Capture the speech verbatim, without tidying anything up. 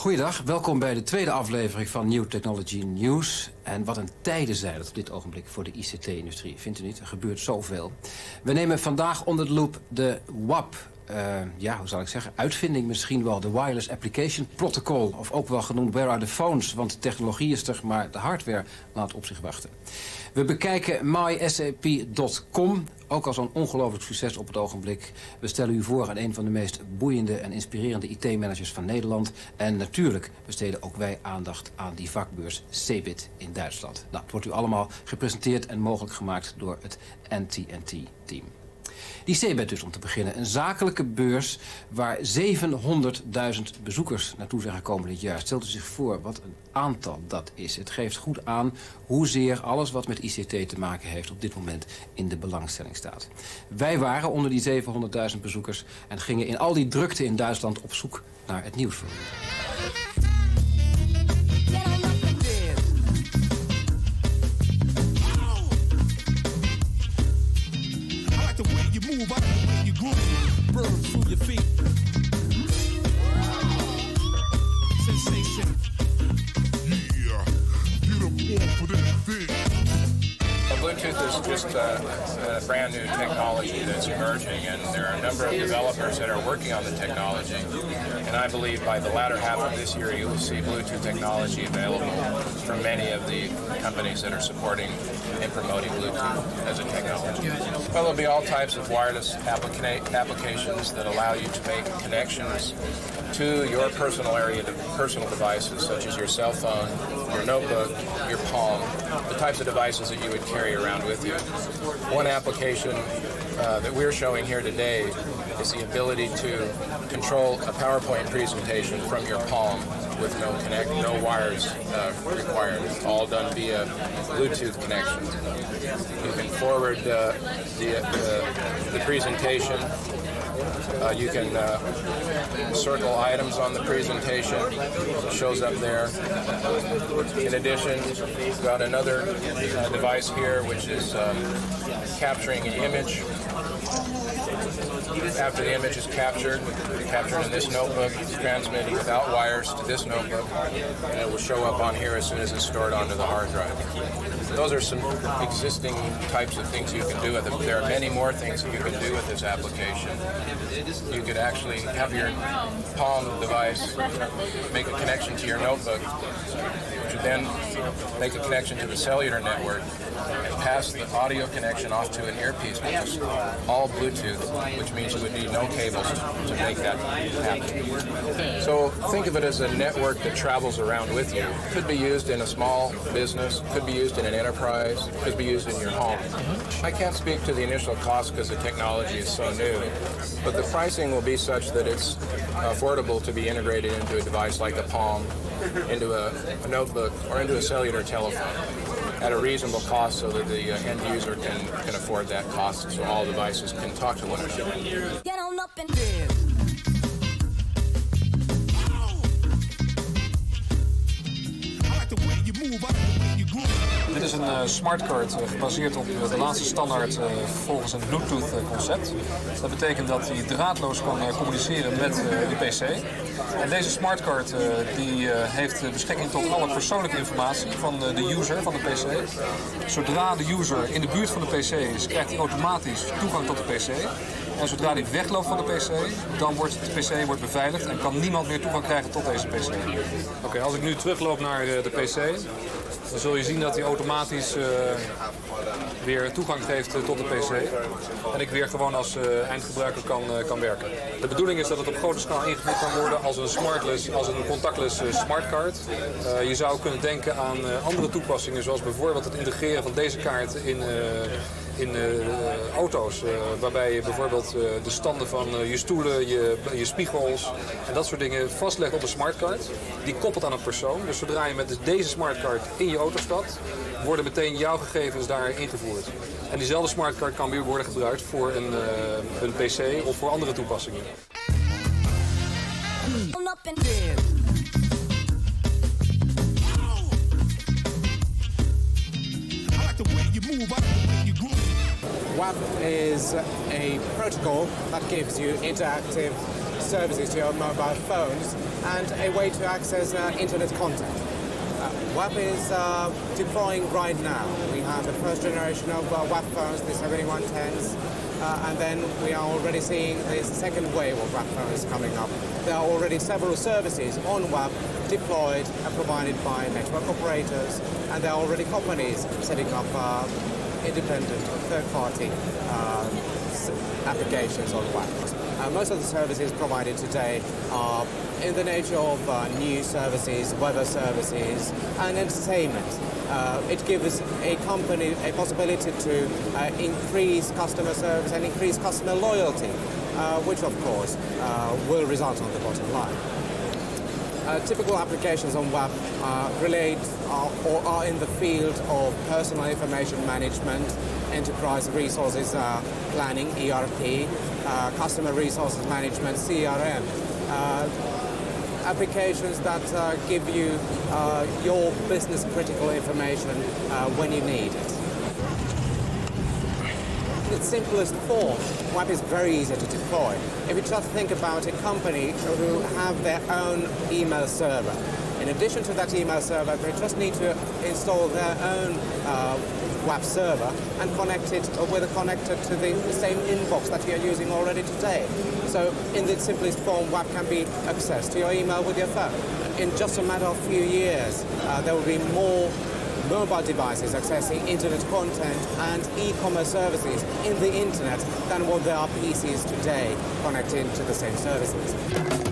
Goeiedag, welkom bij de tweede aflevering van New Technology News. En wat een tijden zijn het op dit ogenblik voor de I C T-industrie. Vindt u niet? Er gebeurt zoveel. We nemen vandaag onder de loep de W A P. Uh, ja, hoe zal ik zeggen? Uitvinding misschien wel. De Wireless Application Protocol. Of ook wel genoemd Where are the phones? Want de technologie is er, maar de hardware laat op zich wachten. We bekijken my S A P punt com. Ook al zo'n ongelooflijk succes op het ogenblik. We stellen u voor aan een van de meest boeiende en inspirerende I T-managers van Nederland. En natuurlijk besteden ook wij aandacht aan die vakbeurs Cebit in Duitsland. Nou, het wordt u allemaal gepresenteerd en mogelijk gemaakt door het N T N T-team. Die Cebit dus, om te beginnen. Een zakelijke beurs waar zevenhonderdduizend bezoekers naartoe zijn gekomen dit jaar. Stelt u zich voor wat een aantal dat is. Het geeft goed aan hoezeer alles wat met I C T te maken heeft op dit moment in de belangstelling staat. Wij waren onder die zevenhonderdduizend bezoekers en gingen in al die drukte in Duitsland op zoek naar het nieuws voor u. Move out the way you groove, burn through your feet. Sensation. Yeah, get up off of that thing. Bluetooth is just a, a brand new technology that's emerging, and there are a number of developers that are working on the technology. And I believe by the latter half of this year, you will see Bluetooth technology available from many of the companies that are supporting and promoting Bluetooth as a technology. Well, there'll be all types of wireless applica- applications that allow you to make connections to your personal area, to personal devices such as your cell phone, your notebook, your Palm, the types of devices that you would carry around with you. One application uh, that we're showing here today is the ability to control a PowerPoint presentation from your Palm with no connect, no wires uh, required, all done via Bluetooth connection. You can forward uh, the, uh, the presentation. Uh, you can uh, circle items on the presentation. It shows up there. In addition, we've got another uh, device here which is um, capturing an image. After the image is captured, captured in this notebook, it's transmitted without wires to this notebook, and it will show up on here as soon as it's stored onto the hard drive. Those are some existing types of things you can do with it. There are many more things that you can do with this application. You could actually have your Palm device make a connection to your notebook, which would then make a connection to the cellular network and pass the audio connection off to an earpiece, which is all Bluetooth, which means you would need no cables to make that happen. So think of it as a network that travels around with you. It could be used in a small business, could be used in an enterprise, could be used in your home. I can't speak to the initial cost because the technology is so new, but the pricing will be such that it's affordable to be integrated into a device like a Palm, into a, a notebook, or into a cellular telephone at a reasonable cost so that the uh, end user can, can afford that cost, so all devices can talk to one another. Get on up and dance. I like the way you move, I like the way you groove. Dit is een uh, smartcard uh, gebaseerd op uh, de laatste standaard uh, volgens een Bluetooth uh, concept. Dat betekent dat hij draadloos kan uh, communiceren met uh, de P C. En deze smartcard uh, die, uh, heeft beschikking tot alle persoonlijke informatie van uh, de user, van de P C. Zodra de user in de buurt van de P C is, krijgt hij automatisch toegang tot de P C. En zodra hij wegloopt van de P C, dan wordt de P C wordt beveiligd en kan niemand meer toegang krijgen tot deze P C. Oké, okay, als ik nu terugloop naar uh, de P C, dan zul je zien dat hij automatisch uh, weer toegang geeft uh, tot de P C. En ik weer gewoon als uh, eindgebruiker kan, uh, kan werken. De bedoeling is dat het op grote schaal ingevoerd kan worden als een smartless, als een contactless uh, smartcard. Uh, je zou kunnen denken aan uh, andere toepassingen, zoals bijvoorbeeld het integreren van deze kaart in, uh, in uh, auto's. Uh, waarbij je bijvoorbeeld uh, de standen van uh, je stoelen, je, je spiegels en dat soort dingen vastlegt op een smartcard. Die koppelt aan een persoon. Dus zodra je met deze smartcard in je auto stapt, worden meteen jouw gegevens daar ingevoerd. En diezelfde smartcard kan weer worden gebruikt voor een, uh, een P C of voor andere toepassingen. W A P is a protocol that gives you interactive services to your mobile phones and a way to access uh, internet content. Uh, WAP is uh, deploying right now. We have the first generation of uh, WAP phones, the seventy-one tens, uh, and then we are already seeing the second wave of WAP phones coming up. There are already several services on WAP deployed and provided by network operators, and there are already companies setting up uh, independent third-party uh, applications on WAP. Uh, most of the services provided today are in the nature of uh, news services, weather services, and entertainment. Uh, it gives a company a possibility to uh, increase customer service and increase customer loyalty, uh, which of course uh, will result on the bottom line. Uh, typical applications on WAP uh, relate uh, or are in the field of personal information management, enterprise resources uh, planning, E R P, uh, customer resources management, C R M. Uh, applications that uh, give you uh, your business critical information uh, when you need it. In its simplest form, WAP is very easy to deploy. If you just think about a company who have their own email server, in addition to that email server, they just need to install their own uh, WAP server and connect it with a connector to the, the same inbox that you're using already today. So in the simplest form, WAP can be accessed to your email with your phone. In just a matter of a few years, uh, there will be more mobile devices accessing internet content and e-commerce services in the internet than what there are P Cs today connecting to the same services.